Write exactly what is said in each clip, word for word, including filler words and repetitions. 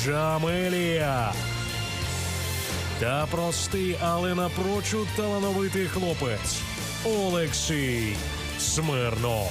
Джамелія та простий, але напрочуд талановитий хлопець Олексій Смирнов.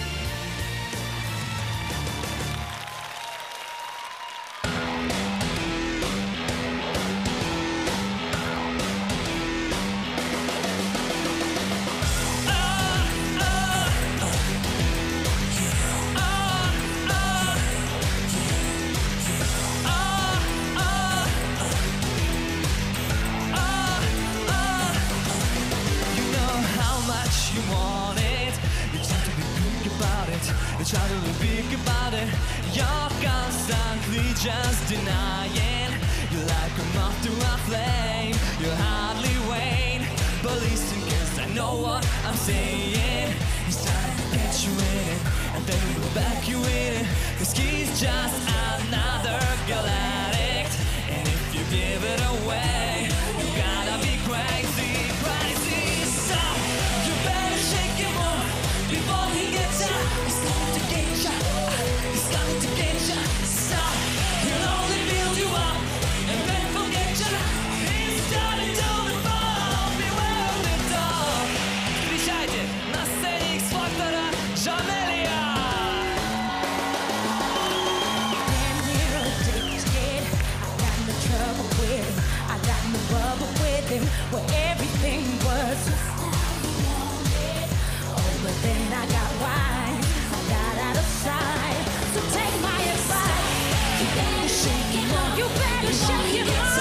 You try to speak about it, you're constantly just denying. You're like a moth to a flame, you hardly wane. But listen, cause I know what I'm saying. He's trying to get you in it, and then we'll back you in it. Cause he's just another girl addict. And if you give it away, you gotta be crazy, crazy. So, you better shake him more before he gets out. He's coming to get ya, he's coming to get ya. Stop, he'll only build you up and then forget ya. He's starting to fall, beware of the dog. Встречайте на сцене X-Factor Джамелия. Damn near addicted, I got no trouble with him, I got no bubble with him, where everything was just how he wanted. Oh, but then I got wise, I got out of sight. So take my advice, you better shake him off, you better shake him off.